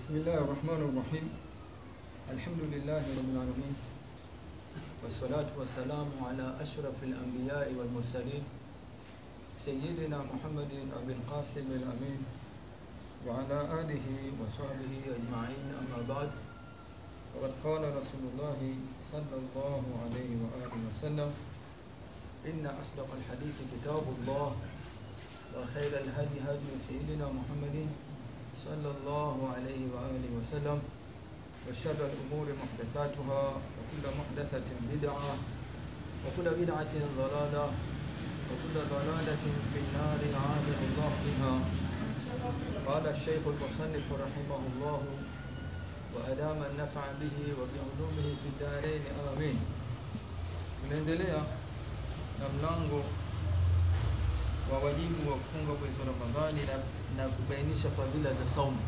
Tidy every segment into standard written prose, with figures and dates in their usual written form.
بسم الله الرحمن الرحيم. الحمد لله رب العالمين، والصلاة والسلام على أشرف الأنبياء والمرسلين سيدنا محمد أبي القاسم الأمين وعلى آله وصحبه أجمعين، أما بعد. وقد قال رسول الله صلى الله عليه وآله وسلم: إن أصدق الحديث كتاب الله، وخير الهدي هدي سيدنا محمد صلى الله عليه وآله وسلم، وشر الأمور محدثاتها، وكل محدثة بدعة، وكل بدعة ضلالة، وكل ضلالة في النار، أعاذنا الله منها. قال الشيخ المصنف رحمه الله وأدام النفع به وبعلومه في الدارين، آمين. Tunaendelea na mlango wa wajibu wa kufunga mwezi wa Ramadhani na kubainisha fadhila za saumu.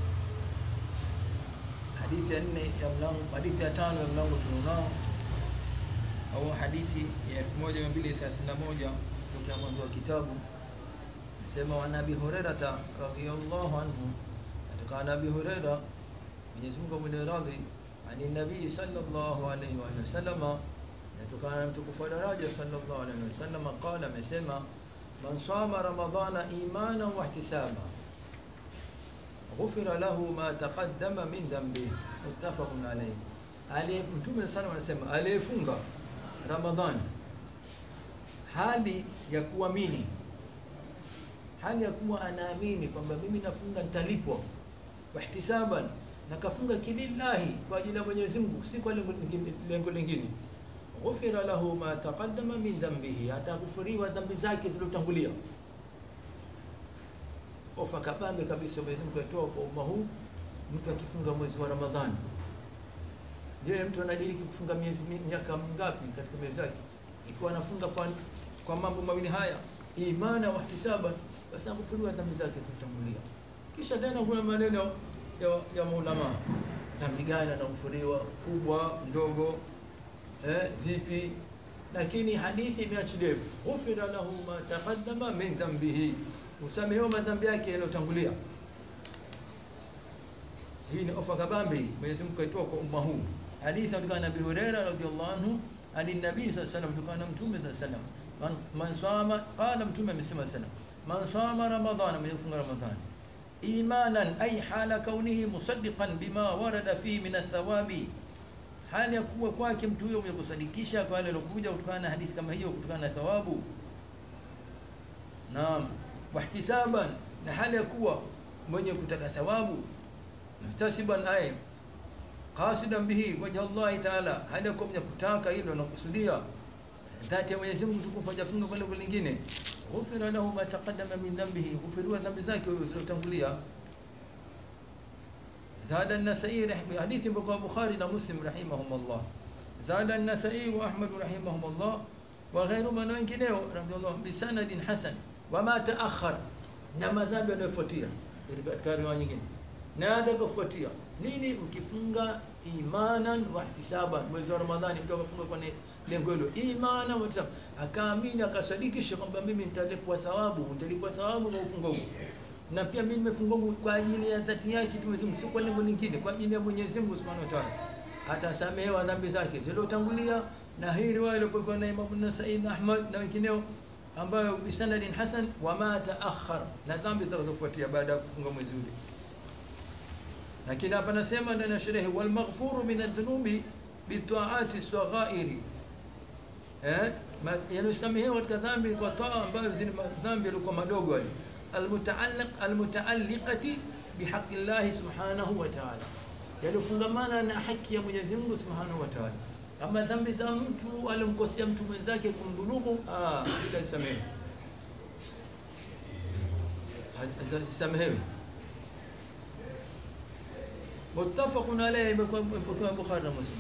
Hadithi ya 5 ya mlango tunao, au hadithi ya 1231 kutoka mwanzo wa kitabu. Sema wa Nabii Hurairah radhiyallahu anhu, kutoka Nabii Hurairah, Mwenyezi Mungu amradhi, ani Nabii sallallahu alayhi wa sallam, kutoka na mtukufu daraja sallallahu alayhi wa sallam, qala, amesema: man sama ramadhana imana wa ihtisaba ghufira lahu ma taqaddama min dhanbihi, muttafaqun alayhi. Mtume sana anasema aliyefunga Ramadhani hali ya kuamini, hali ya kuwa anaamini kwamba mimi nafunga nitalipwa, wa ihtisaban, na kafunga kilillahi, kwa ajili ya Mwenyezi Mungu, si kwa lengo lingine, ghufira lahu ma taqaddama min dhanbihi, atakufuriwa dhambi zake zilizotangulia. Ofa kabambe kabisa Mwenyezi Mungu atoa kwa umma huu, mtu akifunga mwezi wa Ramadhani. Je, mtu anadiriki kufunga miaka mingapi katika miezi yake? Ikiwa anafunga kwa mambo mawili haya, imana wa ihtisaba, basi akufuriwa dhambi zake zilizotangulia. Kisha tena kuna maneno ya maulama, dhambi gani anakufuriwa, kubwa ndogo, zipi? Lakini hadithi imeachilia, ghufira lahu ma taqaddama min dhanbihi, usamehewa madhambi yake yaliyotangulia. Hii ni ofa kabambi Mwenyezi Mungu aitoa kwa umma huu. Hadithi kutoka Nabii Hurairah radhiyallahu anhu, ali Nabii sallallahu alayhi wasallam, kutoka na Mtume sallallahu alayhi wasallam, man sama, qala Mtume amesema sana, man sama ramadhana, mwenye kufunga Ramadhani, imanan ay hala kaunihi musaddiqan bima warada fi min athawabi, hali ya kuwa kwake mtu huyo mwenye kusadikisha kwa yale yalokuja kutokana na hadithi kama hiyo, kutokana na thawabu. Naam, wa ihtisaban, na hali ya kuwa mwenye kutaka thawabu, muhtasiban ay qasidan bihi wajha Allah ta'ala, hali ya kuwa mwenye kutaka hilo na kusudia dhati ya Mwenyezi Mungu tukufu, hajafunga kwa lengo lingine. Ghufira lahu ma taqaddama min dhanbihi, ghufirwa dhambi zake zilizotangulia. زاد النسائي حديث بقى البخاري ومسلم رحمهم الله. زاد النسائي وأحمد رحمهم الله وغير من wengineo radhiallahu bisanadin hasan, wama taakhar, na madhambi yanayofuatia katika riwaya nyingine, na atakafuatia nini? Ukifunga imanan wa ihtisaban, mwezi wa Ramadhani mtu akafunga kwa lengo hilo, imanan wa ihtisaban, akaamini akasadikisha kwamba mimi nitalipwa thawabu kwa ufungo huu, na pia mimi nimefunga kwa ajili ya dhati yake Mwenyezi Mungu, si kwa lengo lingine, kwa ajili ya Mwenyezi Mungu Subhanahu wa Ta'ala, atasamehewa dhambi zake zilizotangulia. Na hii riwaya iliyopokewa na Imam An-Nasa'i na Ahmad na wengineo, ambayo bisanadin hasan, wa ma taakhar, na dhambi zitakazofuatia baada ya kufunga mwezi ule. Lakini hapa nasema ndani ya sherehe, wal maghfuru min adh-dhunubi bi ta'ati as-saghairi, yanayosamehewa katika dhambi kwa taa ambayo zile dhambi yalikuwa madogo yale, almutaalliqati bihaqqi Allah subhanahu wa ta'ala, yalofungamana na haki ya Mwenyezi Mungu subhanahu wa ta'ala. Kama dhambi za mtu alimkosea mtu mwenzake, kumdhulumu, bila samehewe. Muttafaqun alayhi, kwa Bukhari na Muslim.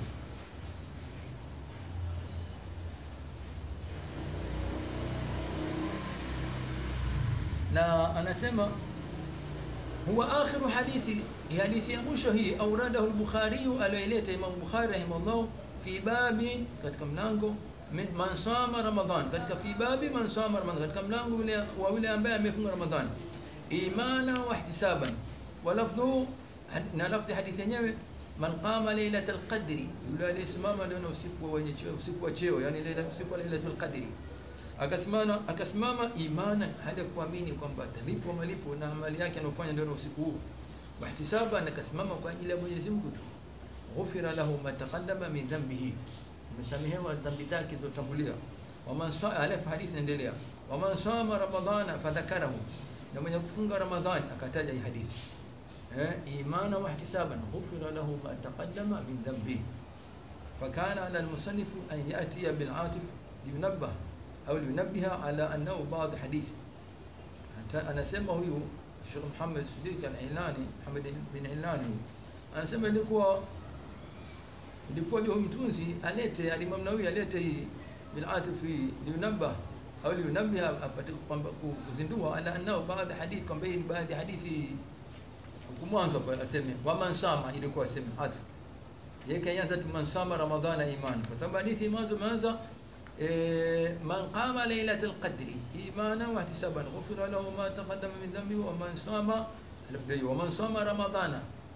Na anasema huwa akhiru hadithi ya mwisho hii, auradahu al-Bukhari, aliyoileta Imam Bukhari rahimahullah, fi babi, katika mlango man sama Ramadhan, katika fi babi man sama Ramadhan, katika mlango wa yule ambaye amefunga Ramadhani, imana wa ihtisaban, wa lafdhu na lafzi hadithi yenyewe man qama lailatul qadri, yule aliyesimama ndio usiku wenye cheo, usiku wa cheo, yani ile usiku wa lailatul qadri, akasimama imana, hadi kuamini kwamba atalipwa malipo na amali yake anayofanya ndio usiku huu, wahtisaba, na kasimama kwa ajili ya Mwenyezi Mungu tu, ghufira lahu ma taqaddama min dhanbihi, msamehewa dhambi zake zilizotangulia. Waman saa, alafu hadithi inaendelea, waman sama ramadhana fadhakarahu, na mwenye kufunga Ramadhani akataja hii hadithi imana wa ihtisaban ghufira lahu ma taqaddama min dhanbihi. Fakana ala almusannif an yatiya bil atif liyunabbah au liyunabbiha ala annahu ba'd hadith. Anasema huyu Sheikh Muhammad Siddiq al-Ilani, Muhammad bin Ilani, anasema ilikuwa huyo mtunzi alete, Imam Nawawi alete hii bil atif liyunabbah au liyunabbiha, apate kuzindua ala annahu ba'd hadith, kwamba hii baadhi hadithi mwanzo kwa aseme wa man sama, ilikuwa aseme hatu yeye kaanza tu man sama ramadhana iman, kwa sababu hadithi mwanzo maanza man qama lailatul qadri imana wa ihtisaban ghufira lahu ma taqaddama min dhanbi wa man sama alabdi wa man sama ramadhana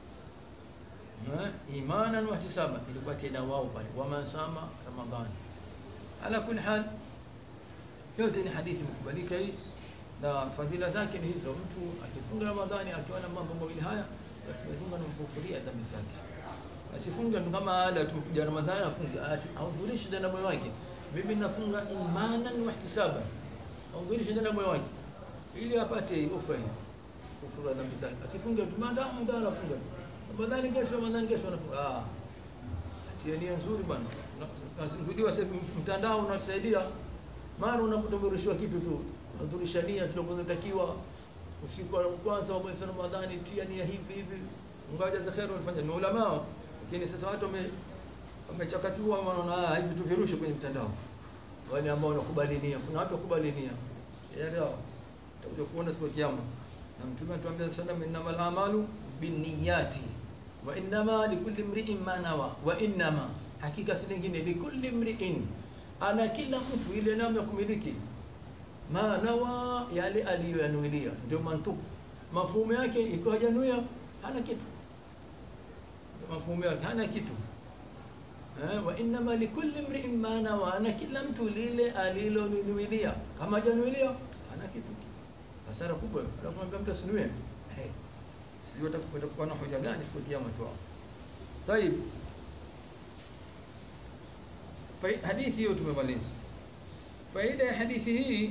imanan wa ihtisaban, ilikuwa tena wao pale wa man sama ramadhana. Ala kulli hal yote ni hadithi mkubalika hii, na fadhila zake ni hizo. Mtu akifunga Ramadhani akiona mambo mawili haya, basi afunga na kufuria dhambi zake. Asifunga kama ala tu kuja Ramadhani afunga audhurishe ndani moyo wake, mimi nafunga imanan wa ihtisaban, audhurishe ndani moyo wake ili apate ufai kufuria dhambi zake. Asifunge tu maadamu ndio anafunga Ramadhani kesho anafunga. Atie nia nzuri bwana. Nasingudiwa sasa mtandao unasaidia, mara unakutoboreshwa kitu tu hudhurisha nia zilizotakiwa usiku wa kwanza wa mwezi wa Ramadhani, tia nia hivi ngoja za khairu walifanya ni ulama. Lakini sasa watu wamechakatua, wanaona hivi tu virushe kwenye mtandao, wale ambao wanakubali nia. Kuna watu wakubali nia yale, utakuja kuona siku ya kiyama. Na Mtume anatuambia sallallahu alayhi wasallam, innamal a'malu binniyati wa innama likulli imri'in ma nawa, wa innama, hakika si nyingine, likulli imri'in, ana kila mtu ile namna ya kumiliki ma nawa, yale aliyoyanuilia. Ndio mantuku, mafumu yake iko hajanuia hana kitu, mafumu yake hana kitu. Wa inma likulli imri'in ma nawa, ana kila mtu lile alilonuilia, kama hajanuilia hana kitu. Hasara kubwa. Alafu mwambie mtu asinuie, sio utakuwa na hoja gani siku ya kiyama tu. Tayib, hadithi hiyo tumemaliza. Faida ya hadithi hii,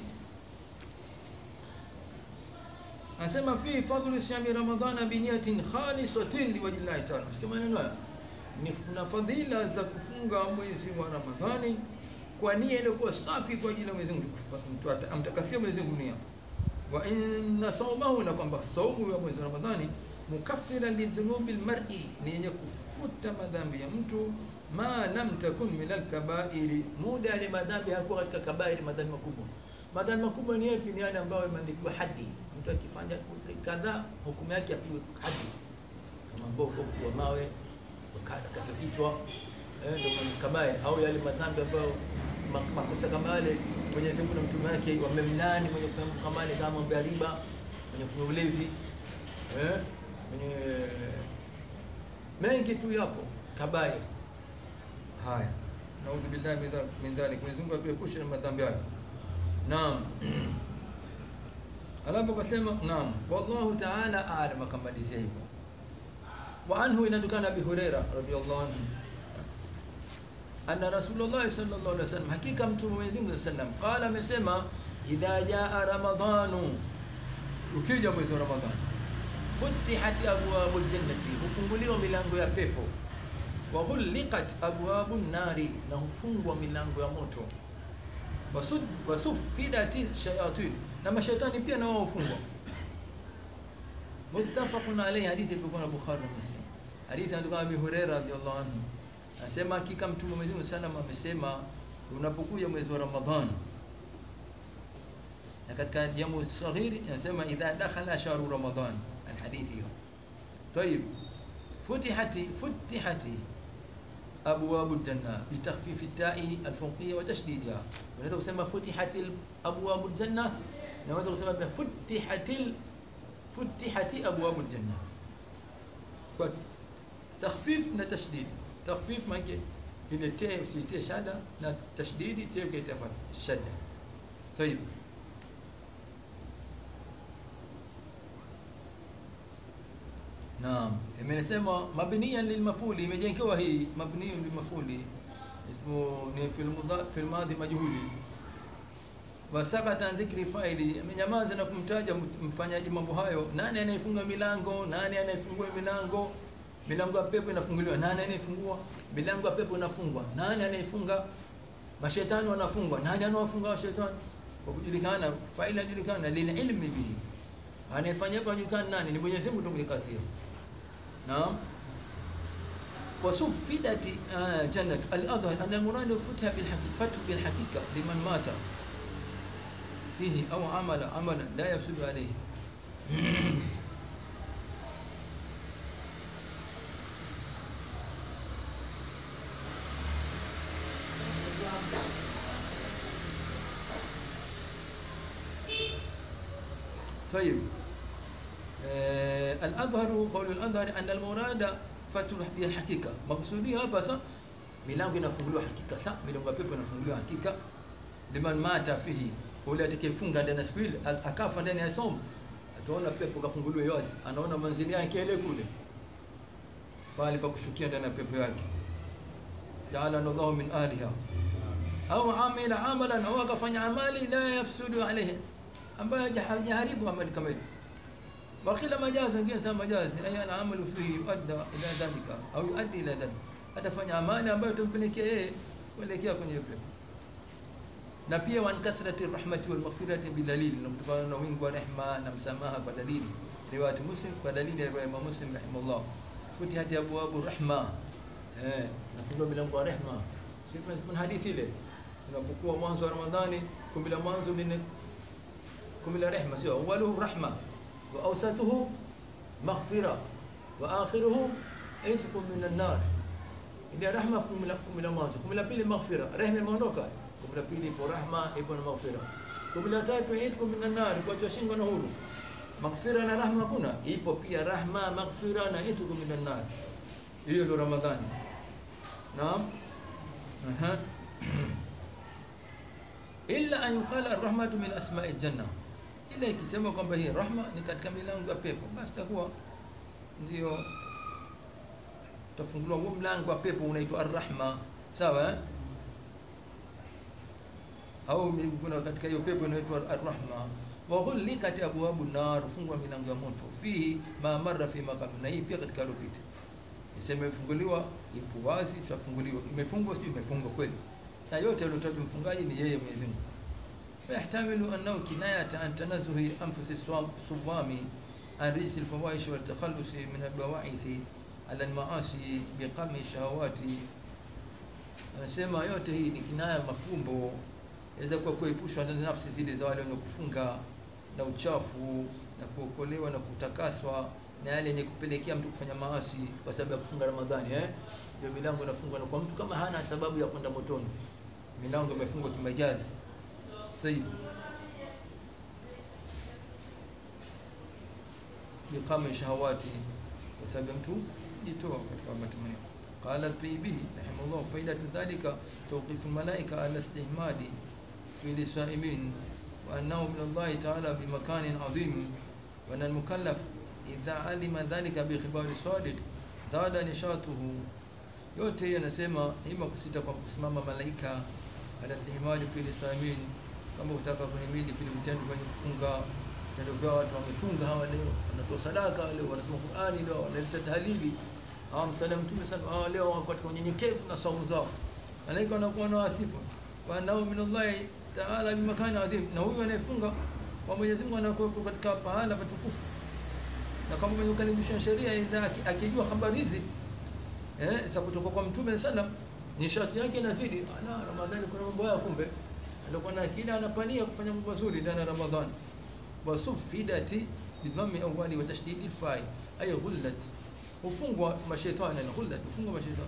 anasema fi fadlu siyami ramadhana bi niyatin khalisatin liwajhi Allah ta'ala. Sikia maneno haya, ni kuna fadhila za kufunga mwezi wa Ramadhani kwa nia iliyokuwa safi kwa ajili ya Mwenyezi Mungu, mtu amtakasia Mwenyezi Mungu nia. Wa inna sawmahu, na kwamba saumu ya mwezi wa Ramadhani mukaffiran lidhunubi almar'i, ni yenye kufuta madhambi ya mtu, ma lam takun min alkabairi, muda ya madhambi hakuwa katika kabairi, madhambi makubwa. Madhambi makubwa ni yapi? Ni yale ambayo yameandikiwa hadi, mtu akifanya kadhaa hukumu yake apigwe hadi, kama mboko kwa mawe, kata kichwa, ndio kabairi. Au yale madhambi ambayo makosa kama yale Mwenyezi Mungu na mtume wake wamemlani mwenye kufanya kama yale, kama mambo ya riba, mwenye kunywa ulevi, mwenye mengi tu yapo kabairi haya. Naudhu billahi min dhalik, Mwenyezi Mungu atuepushe na madhambi hayo. Naam. Alafu akasema naam, wallahu ta'ala a'lam, akamalizia hivyo. Wa anhu, inatokana Abi Huraira radhiyallahu anhu, anna Rasulullah sallallahu alaihi wasallam, hakika mtume wa Mwenyezi Mungu sallam, qala, amesema, idha jaa ramadhanu, ukija mwezi wa Ramadhani, futihat abwabul jannati, hufunguliwa milango ya pepo, wa ghulqat abwabun nari, na hufungwa milango ya moto, wasufidati shayatin, na mashaitani pia na wao hufungwa. Muttafaqun alayhi, hadithi iliyokuwa na Bukhari na Muslim. Hadithi ya Abi Hurairah radhiyallahu anhu, anasema hakika mtume wa Mwenyezi Mungu sallam amesema, unapokuja mwezi wa Ramadhani, na katika jamu saghiri anasema idha dakhala shahru Ramadhan, alhadithi hiyo. Tayib, futihati abwabul janna bitakhfif at-ta'i al-fawqiyya wa tashdidha. Unaweza kusema futihati abwabul janna, na unaweza kusema futihati abwabul janna. kwa takhfif na tashdid. Takhfif maana ile te usitie shada, na tashdidi te ukaita shada. طيب naam, imesema mabniyan lilmafuli, imejengewa hii mabniyan lilmafuli, ismu ni fil madhi majhuli. Wasakata dhikri faili, amenyamaza na kumtaja mfanyaji mambo hayo. Nani anayefunga milango? Nani anayefungua milango? Milango ya pepo inafunguliwa, nani anayefungua? Milango ya pepo inafungwa, nani anayefunga? Mashaitani wanafungwa, nani anawafunga mashaitani? Kwa kujulikana, faili inajulikana, lililmi bihi, anayefanya hivyo ajulikana nani? Ni Mwenyezi Mungu ndiye kasia. Naam. وصفدت جنة الأظهر أن المراد فتح بالحقيقة لمن مات فيه أو عمل عملا لا يفسد عليه. طيب الأظهر قول الأظهر أن المراد فتح بالحقيقة. مقصودي hapa sasa milango inafunguliwa hakika, sasa milango ya pepo inafunguliwa hakika. Liman mata fihi, ule atakayefunga ndani ya siku ile akafa ndani ya somo, ataona pepo kafunguliwa yote, anaona manzili yake ile kule bali pa kushukia ndani ya pepo yake. Ja'ala Allahu min ahliha au amila amalan, au akafanya amali la yafsudu alayhi, ambaye hajaharibu amali kama ile. وقيل مجاز، wengine sema majazi, ay al-amalu fihi yuadda ila dhalika au yuaddi ila dhalika, atafanya amali ambayo itampelekea yeye kuelekea kwenye pepo. Na pia wan kathrati rahmati wal maghfirati bil dalil, na kutokana na wingi wa rehema na msamaha kwa dalili. Riwayat Muslim, kwa dalili ya Imam Muslim rahimahullah, futihat abwabu rahma, nafungua milango ya rehema. Sisi tuna hadithi ile tunapokuwa mwanzo wa Ramadhani, kumi la mwanzo ni kumi la rehema, sio awaluhu rahma وأوسطه مغفرة وآخره عتق من النار. إذا رحمة كم لا مانزو، كم لا بيلي مغفرة، رحمة مانوكا، كم لا بيلي برحمة يبون مغفرة، كم لا تاتو عتق من النار، كوتشين كنهورو. مغفرة na rahma kuna, ipo pia rahma, maghfira na عتق من النار. Hiyo ndo Ramadhani. Naam. Illa an yuqala ar-rahmatu min asma'i al-jannah. Ile ikisema kwamba hii rahma ni katika milango ya pepo, basi takuwa ndio tafunguliwa huo mlango wa pepo unaitwa ar-rahma, sawa? Au kuna katika hiyo pepo inaitwa ar-rahma. Wa ghuliqat abwabu nar, fungwa milango ya moto, fi ma marra fi maqam, na hii pia katika lopita iseme ifunguliwa, ipo wazi, tutafunguliwa, imefungwa, sio imefungwa kweli, na yote aliyotajwa mfungaji ni yeye Mwenyezi Mungu. فيحتمل أنه كناية عن تنزه أنفس الصوام عن رئيس الفواحش والتخلص من البواعث على المعاصي بقمع الشهوات. Anasema yote hii ni kinaya mafumbo yaweza kuwa kuepushwa na nafsi zile za wale wenye kufunga na uchafu na kuokolewa na kutakaswa na yale yenye kupelekea mtu kufanya maasi kwa sababu ya kufunga Ramadhani. Ndio milango inafungwa, na kwa mtu kama hana sababu ya kwenda motoni, milango imefungwa kimajazi. طيب بقام شهواتي وسبمت جتوا katika matamanio. قال الطيبي رحمه الله فائدة ذلك توقيف الملائكة على الاستحماد في الصائمين، وأنه من الله تعالى بمكان عظيم، وأن المكلف إذا علم ذلك بخبار الصادق زاد نشاطه. yote yanasema ima kusita kwa kusimama malaika ala istihmad fi al-saimin, kama utaka kuhimidi vile vitendo kwenye kufunga, vitendo vya watu wamefunga hawa leo wanatoa sadaka, leo wanasoma Qur'ani, leo wanaleta tahlili, msalimu Mtume sana, leo wako katika unyenyekevu na saumu zao, malaika wanakuwa na wasifu wa nao min Allah ta'ala bi makani adhim, na huyu anayefunga kwa Mwenyezi Mungu anakuwa katika pahala patukufu. Na kama mwenye kukaribisha sheria idha akijua habari hizi za kutoka kwa Mtume sallam, nishati yake inazidi. Ramadhani kuna mambo ya kumbe alikuwa na akili, anapania kufanya mambo mazuri ndani ya Ramadhani. Wasufidati bidhammi awali wa tashdidi al-fa'i ay ghullat, ufungwa mashaitani na ghullat, ufungwa mashaitani.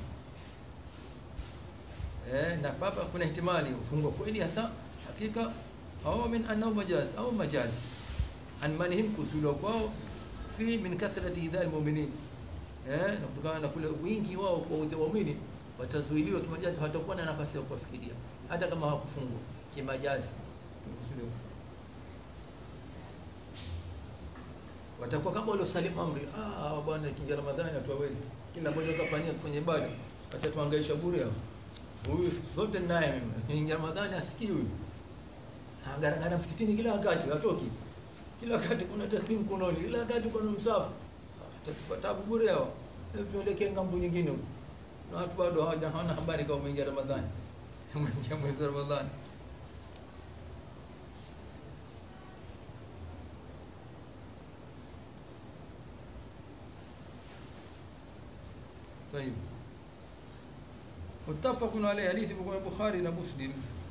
Na baba kuna ihtimali ufungwa kweli hasa hakika, au min annahu majaz au majaz an manhim kusulu kwao fi min kathrati idha al-mu'minin, na kutokana na kule wingi wao kwa waumini watazuiliwa kimajazi, hatakuwa na nafasi ya kufikiria hata kama hawakufungwa kimajazi. Watakuwa kama wale salimu amri, bwana kinga Ramadhani hatuwezi, kila mmoja akapania kufanya ibada, acha tuangaisha bure hao. Huyu zote naye mimi kinga Ramadhani asikii huyu. Garagara msikitini kila wakati, hatoki. Kila wakati kuna tasbihi mkononi, kila wakati kuna msafu. Tutapata bure hao. Tuelekee ngambo nyingine huko. Na watu bado hawana habari kama umeingia Ramadhani. Umeingia mwezi wa Ramadhani. طيب متفق عليه حديث البخاري ومسلم.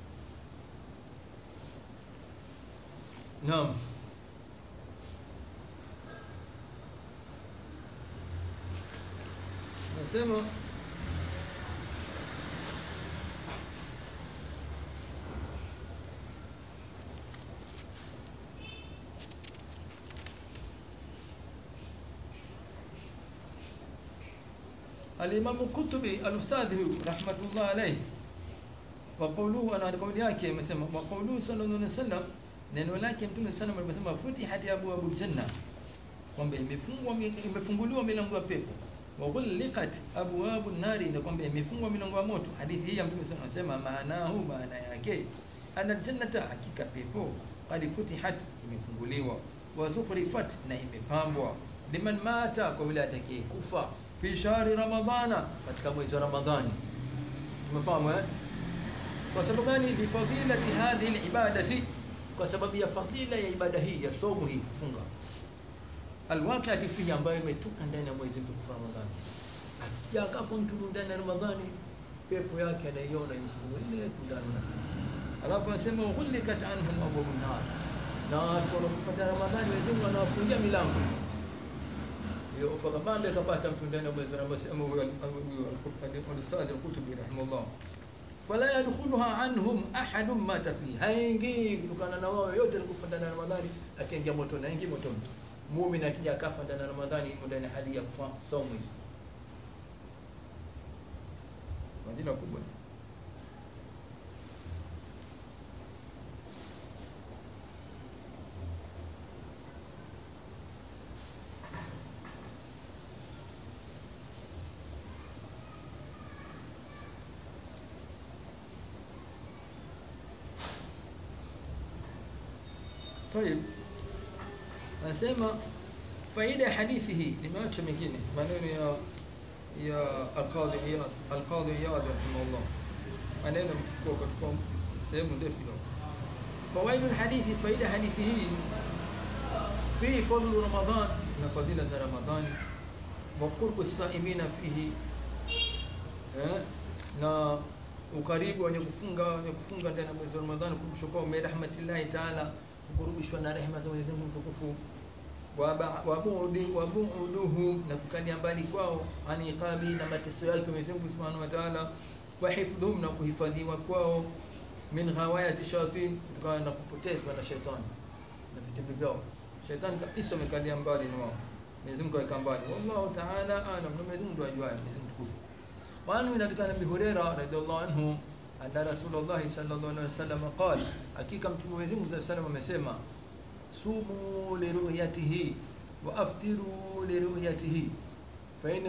نعم. nasema الإمام القرطبي الأستاذ رحمة الله عليه وقوله أنا قول yake amesema وقوله صلى الله عليه وسلم neno lake Mtume sana amesema futihat abwabul janna, kwamba imefunguliwa milango ya pepo, wa ghulqat abwabun nari, na kwamba imefungwa milango ya moto. Hadithi hii ya Mtume sana anasema maana yake ana jannata, hakika pepo qad futihat, imefunguliwa, wa zukhrifat, na imepambwa, liman mata, kwa yule atakayekufa fi shahri ramadhana, katika mwezi wa Ramadhani. Umefahamu kwa sababu gani? Li fadilati hadhihi alibadati, kwa sababu ya fadila ya ibada hii ya somo hii kufunga, alwaqati fihi, ambayo imetoka ndani ya mwezi mtukufu Ramadhani. Akafa mtu ndani ya Ramadhani, pepo yake anaiona imefunguliwa ile ndani. Alafu anasema ghulikat anhum abwabun nar, na watu wanapofuata Ramadhani Mungu anawafungia milango hiyo. Fakabambe kapata mtu ndani ya mwezi wa Ramadhani, huyo al-Ustadh al-Qurtubi rahimahullah, fala yadkhuluha anhum ahadun mata fihi, haingii kutokana na wao yote alikufa ndani ya Ramadhani, akiingia moto na ingia moto. Muumini akija akafa ndani ya Ramadhani, yuko ndani hali ya kufa saumu hizi. Majina kubwa. طيب anasema faida ya hadithi hii, nimeacha mengine maneno ya al-Qadhi Iyad rahimahullah, maneno kuchukua sehemu ndefu kidogo. Fawaidul hadithi, faida hadithi hii, fi fadlu Ramadhan, na fadila za Ramadhani, wa qurbu as-saimina fihi, na ukaribu wenye kufunga ndani ya mwezi wa Ramadhani, kumshukuru kwa rahmatillahi ta'ala, kurudishwa na rehema za Mwenyezi Mungu mtukufu, wabuduhum, na kukania mbali kwao, ani iqabi, na mateso yake Mwenyezi Mungu Subhanahu wa Ta'ala, wa hifdhum, na kuhifadhiwa kwao, min ghawayati shayatin, kutokana na kupotezwa na shetani na vitimbi vyao. Shetani kabisa amekalia mbali na wao, Mwenyezi Mungu aweka mbali. Wallahu ta'ala a'lam, Mwenyezi Mungu ajua, Mwenyezi Mungu mtukufu. Wa anhu inatokana Abi Hurairah radhiallahu anhu anna Rasulullah sallallahu alaihi wasallam qala, hakika Mtume Mwenyezi Mungu sallallahu alaihi wasallam amesema, sumu li ru'yatihi wa aftiru li ru'yatihi fa in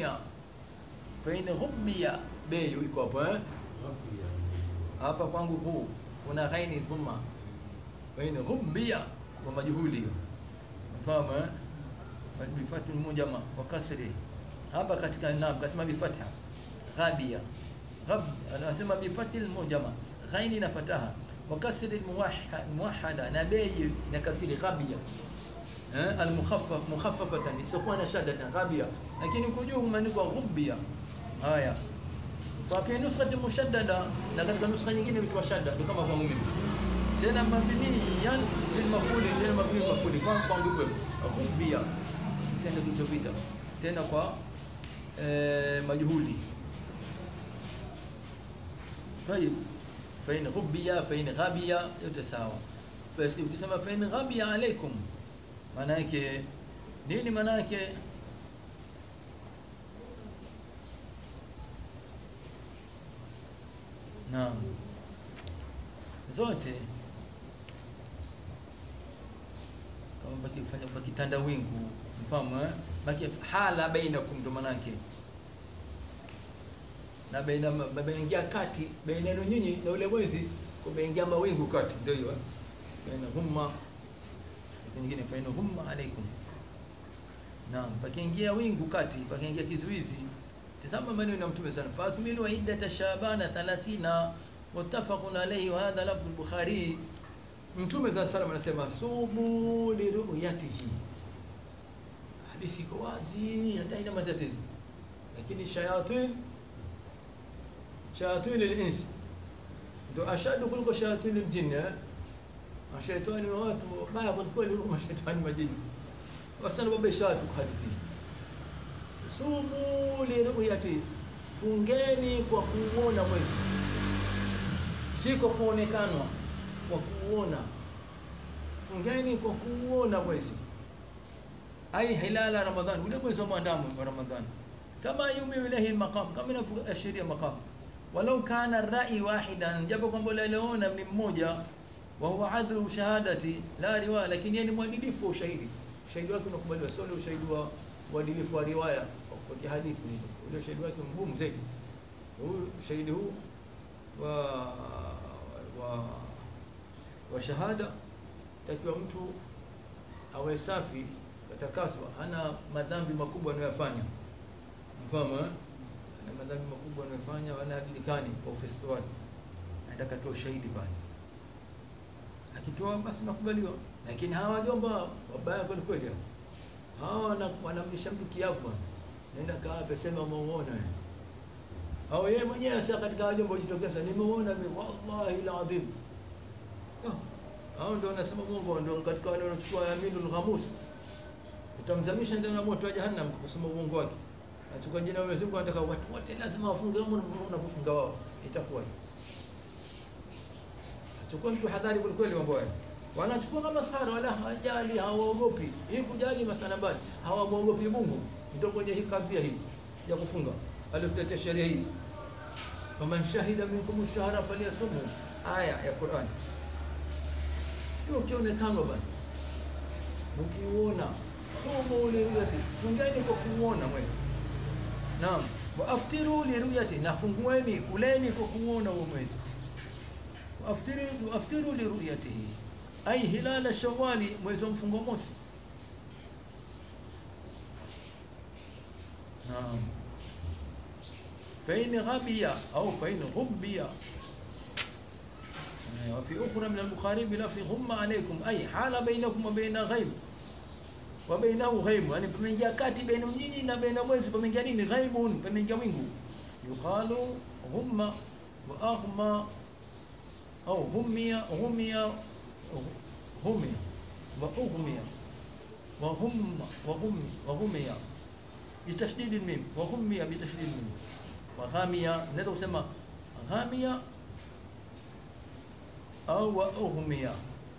ghummiya bayu, iko hapo hapa kwangu huu kuna ghaini dhumma, fa in ghummiya wa majhuli, mfahamu bi fathi mujama wa kasri hapa katika nam, kasema bi fatha ghabiya, anasema bi fathi mujama, ghaini na fataha, wa kasri muwahhada, na bayi na kasri ghabiya, mukhaffafatan, isiyokuwa na shadda na ghabiya, lakini kujua umeandikwa ghubbiya. Haya, fa fi nuskhati mushaddada, na katika nuskha nyingine vitwa shadda, ndio kama kwangu mimi, tena mabniyan bil mafuli, tena mabni mafuli kwa ngupe ghubbiya, tena kilichopita tena kwa majhuli. طيب فإن غبيا فإن غبيا yote sawa. Basi ukisema fa in ghabiya alaikum, maana yake nini? Maana yake Naam. Zote kama baki kufanya baki tanda wingu mfano baki hala baina kum manake na baina baingia kati baina yenu nyinyi na ule mwezi kubaingia mawingu kati ndio hiyo baina humma nyingine faina humma alaikum. Naam, pakiingia wingu kati pakiingia kizuizi. Tazama maneno ya Mtume sana, fakmilu iddat Shabana 30 muttafaqun alayhi wa hadha lafz al-Bukhari. Mtume za sallam anasema sumu li ru'yatihi. Hadithi iko wazi, hata ina matatizo. Lakini shayatin al-ins ndio ashadu kuliko shayatin al-jinn. Mashaitani wa watu baya kwa kweli, mashaitani majini wasana baba shatu hadithi. Sumu li ru'yati, fungeni kwa kuona mwezi, si kwa kuonekana, kwa kuona. Fungeni kwa kuona mwezi, ai hilala Ramadhan, ule mwezi wa maandamo wa Ramadhan, kama yumi ilahi maqam, kama inaashiria maqam, walau kana rai wahidan, japo kwamba aliona ni mmoja, wa huwa adlu shahadati la riwaya, lakini yeye ni mwadilifu wa ushahidi. Ushahidi wake unakubaliwa, sio ushahidi wa uadilifu wa riwaya kwa hadithi. Ule ushahidi wake mgumu zaidi. Huu ushahidi huu wa shahada, takiwa mtu awe safi, atakaswa, hana madhambi makubwa anayofanya. Mfano ana madhambi makubwa anayofanya wala hajulikani kwa ufisadi wake, anataka toa ushahidi pale. Akitoa basi nakubaliwa. Lakini hawa jomba wabaya kweli kweli, hawa wanamlisha mtu kiapo, nenda kaape sema umeona. Au yeye mwenyewe sasa katika jomba jitokeza, nimeona mimi wallahi alazim. Hao ndio wanasema Mungu, ndio katika wale wanachukua yaminul ghamus, utamzamisha ndani ya moto wa jahannam kwa kusema uongo wake. Achukua jina la Mwenyezi Mungu, anataka watu wote lazima wafunge kama unavyofunga wao, itakuwa chukua mtu hadhari kwa kweli. Mambo haya wanachukua kama sara, wala hajali, hawaogopi. Hii kujali masana bali hawamuogopi Mungu. Ndio kwenye hii kadhia hii ya kufunga aliotetea sheria hii, kama shahida minkum ash-shahra falyasumhu, aya ya Qur'an. Sio kionekana bali ukiuona sumu li ru'yati, fungeni kwa kuuona mwezi. Naam, wa aftiru li ru'yati, na fungueni kuleni kwa kuuona huo mwezi. Aftiru li ru'yatihi, ay hilal shawali, mwezi wa mfungo mosi. Naam, fa in ghabiya au fa in ghubbiya. وفي أخرى من البخاري بلفظ هم عليكم، أي حال بينكم وبين غيب وبينه غيب، يعني pameingia kati baina nyinyi na baina mwezi pameingia nini? Ghaibun, pameingia wingu. Yuqalu humma wa aghma au hummiya وغمية بتشديد الميم، وغمية بتشديد الميم، وغامية نقدر نسمى غامية أو أغمية.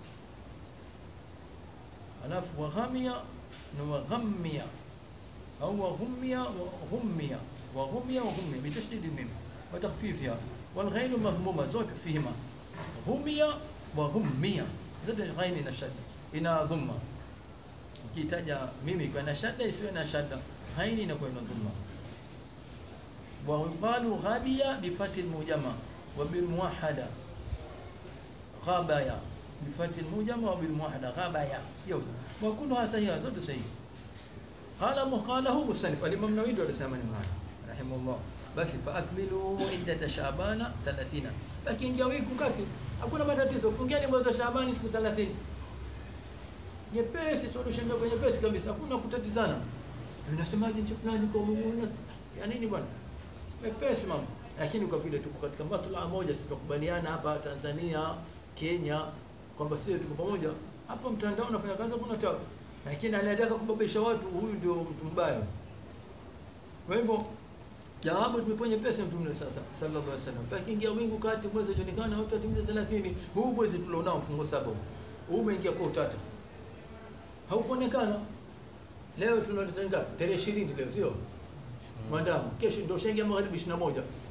ألف وغامية وغمية أو غمية وغمية وغمية بتشديد الميم وتخفيفها، والغين مضمومة زوج فيهما، غمية وغمية ضد الغين نشد إنا ضمة. Ukitaja mimi kwa na shadda isiwe na shadda, haini inakuwa ina dhamma. Wa yuqalu ghabiya bi fatil mujama wa bil muwahhada ghabaya, bi fatil mujama wa bil muwahhada ghabaya. Hiyo wa kulluha sahiha, zote sahihi. Qalahu musannif al-Imam Nawawi alisema ni maana rahimahullah. Basi fa akmilu iddat Shabana 30, lakini wiki kati hakuna matatizo, fungeni mwezi wa Shabani siku 30. Nyepesi, solution ndio nyepesi kabisa, hakuna kutatizana. Unasemaje nchi fulani kwa muone ya nini bwana? Nyepesi mama. Lakini kwa vile tuko katika matula moja, sitakubaliana hapa Tanzania, Kenya kwamba sisi tuko pamoja. Hapa mtandao unafanya kazi, kuna tabu. Lakini anataka kubabisha watu, huyu ndio mtu mbaya. Kwa hivyo jawabu tumeponya pesa Mtume sasa sallallahu alaihi wasallam. Pakiingia wingu kati mwezi unaonekana watu watimiza 30. Huu mwezi tulionao mfungo 7. Huu umeingia kwa utata. Haukuonekana. Leo tunatenga tarehe 20 leo, sio? Maadamu kesho ndio shengia magharibi 21.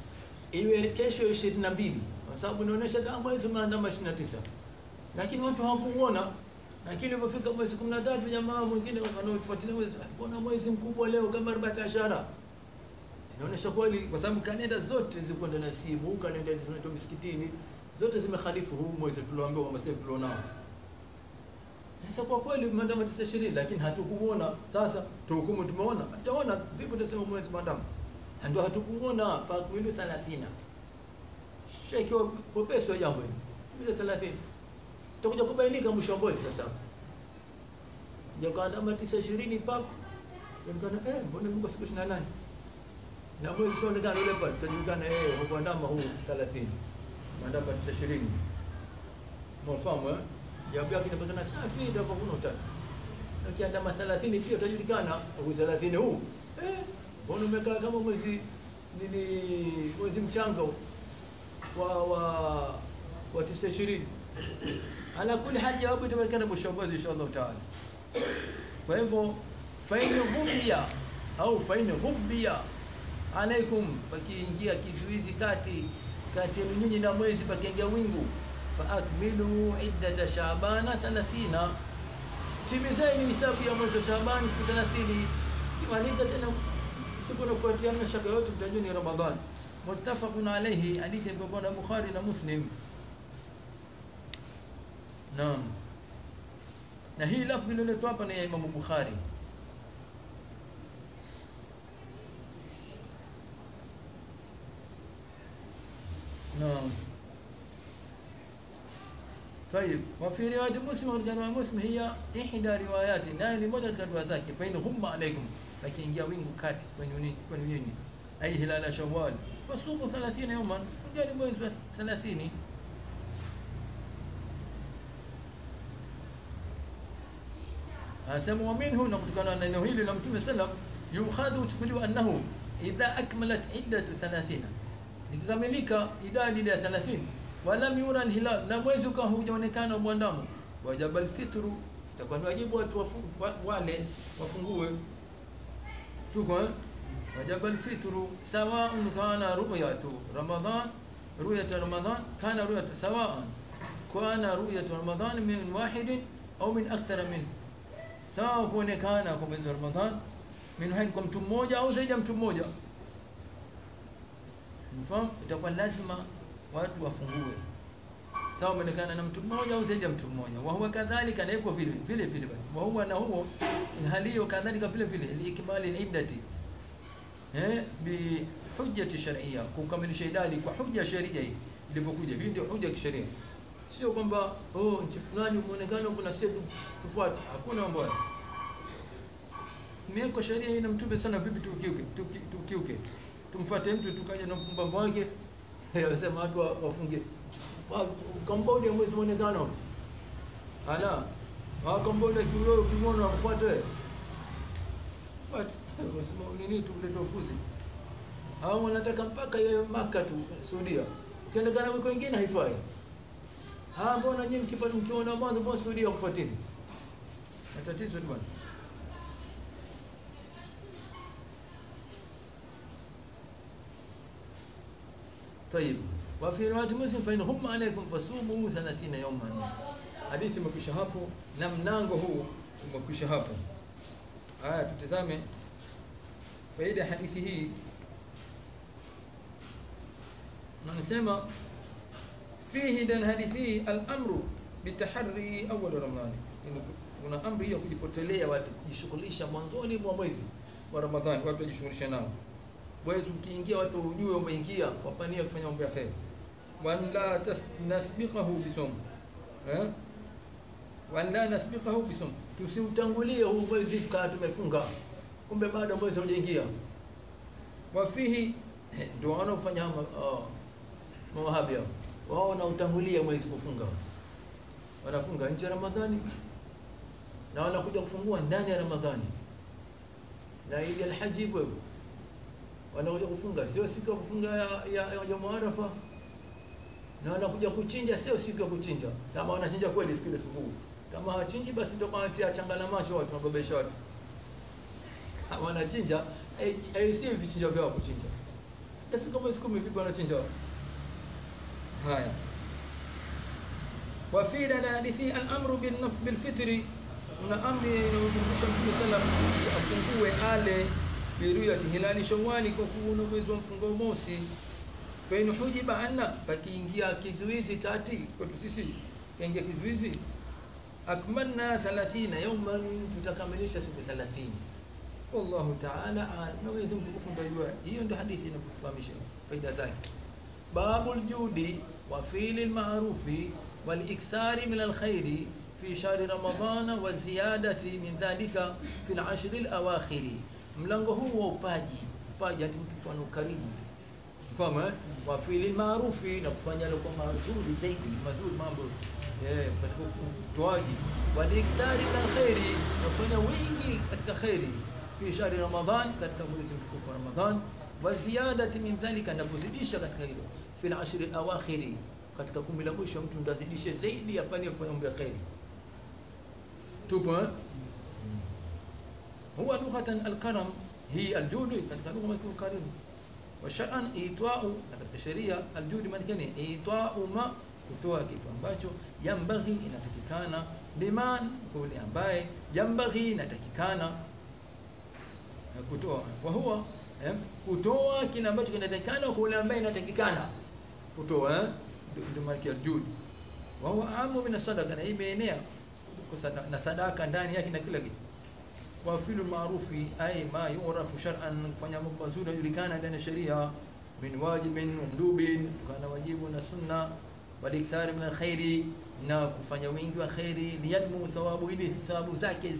iwe kesho 22, kwa sababu inaonyesha kama mwezi umeandama 29, lakini watu hawakuona. Lakini ilipofika mwezi 13, jamaa mwingine wanaofuatilia mwezi, mbona mwezi mkubwa leo kama 14? Inaonyesha kweli, kwa sababu kalenda zote ziko ndani ya simu, kalenda zinazotoka msikitini zote zimekhalifu huu mwezi tulioambiwa kwamba sasa tulionao. Sasa kwa kweli maandamo 920, lakini hatukuona. Sasa tuhukumu tumeona, hatujaona vipi tutasema mwezi maandamo? Ndio hatukuona fakmilu 30. Shekio popeso jambo hili 30 tutakuja kubainika mwisho wa mwezi. Sasa jakaandama 920 pap ndio mbona Mungu siku 28 na mwezi unaonekana ule pale, tunajulikana hukuandama huu 30 maandamo 920 mfahamu jambo yake inapatikana safi, ndio kwa kuna utata. Na kiandama 30 pia utajulikana huu 30 huu mbona umekaa kama mwezi mwezi mchanga wa 920. Ala kuli hali jawabu itapatikana mwisho mwezi inshallah taala. Kwa hivyo faini ghubia au faini ghubia alaikum, pakiingia kizuizi kati yenu nyinyi na mwezi, pakiingia wingu, fa akmilu iddata Shaabana 30, timizeni hisabu ya mwezi wa Shaaban siku 30. Kimaliza tena siku inafuatia na shaka yote mtajua ni Ramadhani. Muttafaqun alayhi, hadithi ya Bukhari na Muslim. Naam. Na hii lafzi iliyoletwa hapa ni ya Imam Bukhari. Naam. طيب وفي روايه مسلم ورجال مسلم هي احدى روايات ناي moja katika riwaya zake fa in humma alaykum, lakini ingia wingu kati kwenu nyinyi ay hilal shawwal fasumu 30 yawman, fungeni mwezi 30. Asema minhu, na kutokana na neno hili la Mtume sallam, yukhadhu chukuliwa annahu idha akmalat iddatu 30, ikikamilika idadi ya 30 wala miura hilal, na mwezi ukawa hujaonekana mwandamo, wajaba alfitru, itakuwa ni wajibu watu wale wafungue. Tuko wajaba alfitru sawa'un kana ru'yatu Ramadan kana ru'yatu sawa'an kana ru'yatu Ramadan min wahid au min akthar min, sawa kuonekana kwa mwezi wa Ramadhan min wahid, kwa mtu mmoja au zaidi ya mtu mmoja. Mfahamu, itakuwa lazima watu wafungue, sawa umeonekana na mtu mmoja au zaidi ya mtu mmoja. Wa huwa kadhalika, na iko vile basi, wa huwa na huo hali hiyo kadhalika vile ikimali iddati bi hujjati shar'iyya, kukamilisha idadi kwa hujja sharia hii ilivyokuja. Hii ndio hujja kisheria, sio kwamba nchi fulani umeonekana kuna sisi tufuate. Hakuna mambo hayo. Mieko sheria ina Mtume sana, vipi tukiuke tumfuate mtu tukaja na mpumbavu wake anasema watu wafunge kampaundi ya mwezi muonekano. Ala kampaundi kiyo kimono akufuate fuate nini tuleta ukuzi, au wanataka mpaka yeye Maka tu Saudia, ukienda kana wiko wengine haifai. Mbona nyinyi mkiona mwanzo kwa Saudia kufuatini? Matatizo tu bwana. طيب وفي روايه مسلم فإن هم عليكم فصوموا 30 يوما. Hadithi imekwisha hapo na mlango huu umekwisha hapo. Haya, tutazame faida hadithi hii. Nasema fihi dan hadithi al-amru bitahri awwal Ramadhani, kuna amri ya kujipotelea watu kujishughulisha mwanzoni mwa mwezi wa Ramadhani, watu wajishughulisha nao. Mwezi ukiingia watu ujue umeingia, wapania kufanya mambo ya khair. Wala nasbiqahu bisum, wala nasbiqahu bisum, tusiutangulie huu mwezi kama tumefunga kumbe bado mwezi hujaingia. Wafihi ndio wanaofanya mawahabi wao wanautangulia mwezi kufunga, wanafunga nje ya Ramadhani na wanakuja kufungua ndani ya Ramadhani. Na Eid al-Hajj hivyo wanakuja kufunga sio siku ya kufunga ya Muarafa, na wanakuja kuchinja sio siku ya kuchinja. Kama wanachinja kweli siku ile subuhi, kama hawachinji basi ndio kama changana macho watu wanabebesha watu. Kama wanachinja si vichinja vyao kuchinja, Yafika mwezi 10 vipi wanachinja? Haya. Wa fi hadithi al-amru bil fitri, una amri inayokumbusha Mtume sallam afungue ale biruyati hilali shawali kwa kuona mwezi wa mfungo mosi. Fa in hujiba anna, pakiingia kizuizi kati kwetu sisi, kaingia kizuizi, akmalna 30 yawman, tutakamilisha siku 30. Wallahu ta'ala na Mwenyezi Mungu mtukufu ndio ajua. Hiyo ndio hadithi inakufahamisha faida zake. Babul judi wa fi'lil ma'rufi wal ikthari min al khairi fi shahr ramadhana wa ziyadati min dhalika fi al ashr al awakhir. Mlango huu wa upaji hadi mtu kwa karibu. Fahamu wa fi'lil ma'rufi, na kufanya yale kwa mazuri zaidi, mazuri mambo katika utoaji, wal ikthari min al khairi, na kufanya wingi katika khairi fi shahri Ramadhan, katika mwezi mtukufu wa Ramadhan, wa ziyadati min dhalika, na kuzidisha katika hilo fi al-ashr al-awakhir, katika 10 la mwisho mtu ndazidishe zaidi ya pale kufanya mambo ya khairi. Tupo huwa lughatan al-karam, hi al-judi, katika lugha ya karim, wa shar'an itwa'u, na katika sheria al-judi maana yake itwa'u ma, kutoa kitu ambacho yambaghi, inatakikana, liman, kwa yule ambaye yambaghi, inatakikana kutoa, kwa huwa kutoa kile ambacho kinatakikana kwa yule ambaye inatakikana kutoa, ndio maana ya jud. Wa huwa amu min sadaqa, na imeenea na sadaka ndani yake na kila kitu. Wa fi'lul ma'rufi ay ma yu'rafu shar'an, kufanya mambo mazuri yajulikana ndani ya sheria, min wajibin wa ndubin, kana wajibu na sunna, wal ikthar min alkhairi, na kufanya wingi wa khairi, liyadmu thawabu, ili thawabu zake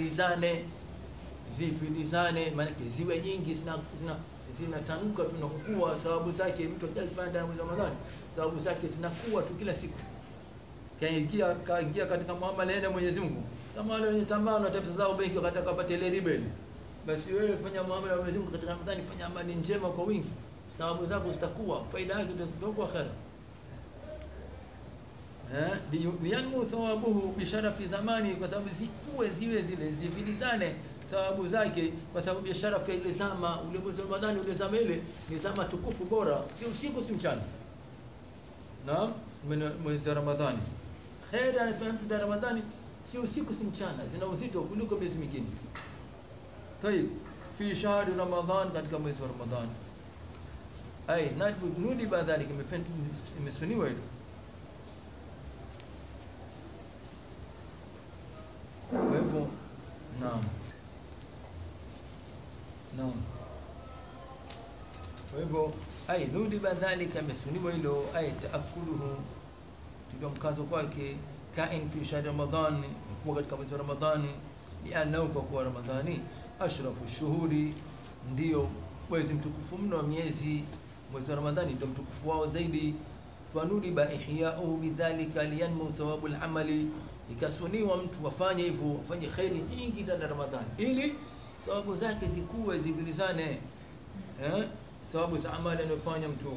zifilizane, maana ziwe nyingi, zinatanuka, tunakuwa thawabu zake. Mtu akifanya ndani ya Ramadhani thawabu zake zinakuwa tu kila siku. Kaingia katika muamala na Mwenyezi Mungu, kama wale wenye tamaa na tafuta zao benki wakataka wapate ile riba, basi wewe fanya muamala na Mwenyezi Mungu katika Ramadhani, fanya amali njema kwa wingi, thawabu zako zitakuwa, faida yake itakuwa khair. Liyanmu thawabuhu bi sharafi zamani, kwa sababu ziwe zile zifilizane thawabu zake kwa sababu ya sharafu ya ile zama. Ule mwezi wa Ramadhani, ule zama ile ni zama tukufu bora, si usiku si mchana. Naam, mwezi wa Ramadhani khair, anasema mtu wa Ramadhani si usiku si mchana, zina uzito kuliko miezi mingine. Tayeb, fi shahri Ramadhan, katika mwezi wa Ramadhani, ay nudi badhalika, imesuniwa hilo. Kwa hivyo naam. Kwa hivyo ay nudi badhalika, mesuniwa hilo, ay taakuluhu, tivyo mkazo kwake, kain fi shahr Ramadhan, kuwa katika mwezi wa Ramadhani, lianao, kwa kuwa Ramadhani ashrafu shuhuri, ndio mwezi mtukufu mno wa miezi. Mwezi wa Ramadhani ndio mtukufu wao zaidi. Fanudi ba ihya'uhu bidhalika liyanmu thawabu al-amali, ikasuniwa mtu wafanye hivyo, afanye khairi nyingi ndani ya Ramadhani ili thawabu zake zikuwe, zivilizane, thawabu za amali anayofanya mtu.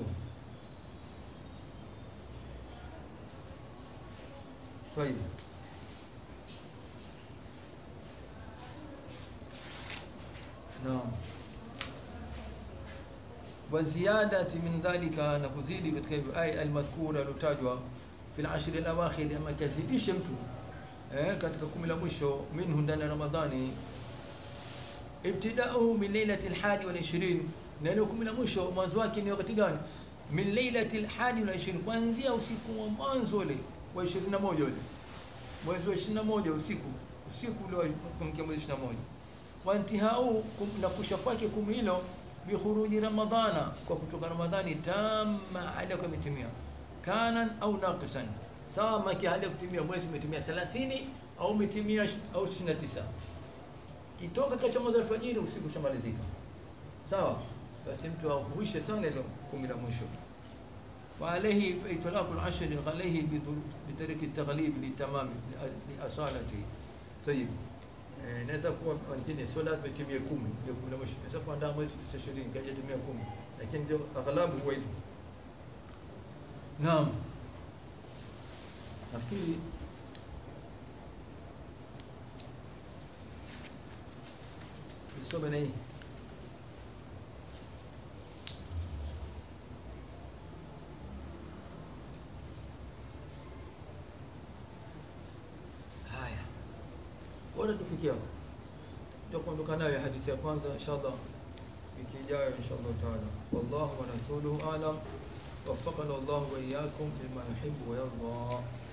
Kwa hivyo naam, wa ziyadati min dhalika, na kuzidi katika hivyo, ay almadhkura, alotajwa fil ashr alawakhir, ama kazidishe mtu katika 10 la mwisho, minhu ndani ya Ramadhani, ibtida'uhu min lailati al-hadi wal 20, neno 10 la mwisho mwanzo wake ni wakati gani? Min lailati al-hadi wal 20, kuanzia usiku wa mwanzo ule wa 21 ule, mwezi wa 21 usiku ule wa mwezi 21, wa intihau, na kusha kwake 10 hilo, bi khuruji Ramadhana, kwa kutoka Ramadhani, tamma ala kutimia, kanan au naqisan, sawa maki hali kutimia, mwezi umetimia 30 au umetimia au 29, kitoka kachomoza alfajiri, usiku shamalizika, sawa, basi mtu auhuishe sana ile 10 la mwisho. Wa alayhi fa itlaq al-ashr alayhi bi tariki at-taghlib li tamam li asalati. Tayib, naweza kuwa wengine sio lazima itimie 10 ndio 10 la mwisho, naweza kuandaa mwezi 20 kaja itimie 10, lakini ndio aghlabu huwa hivyo. Naam, nafikiri tusome na hii bora tufikie hapo. Tutakuondoka nayo hadithi ya kwanza inshallah wiki ijayo inshallah taala. Wallahu wa rasuluhu a'lam. وفقنا الله وإياكم لما يحب ويرضى.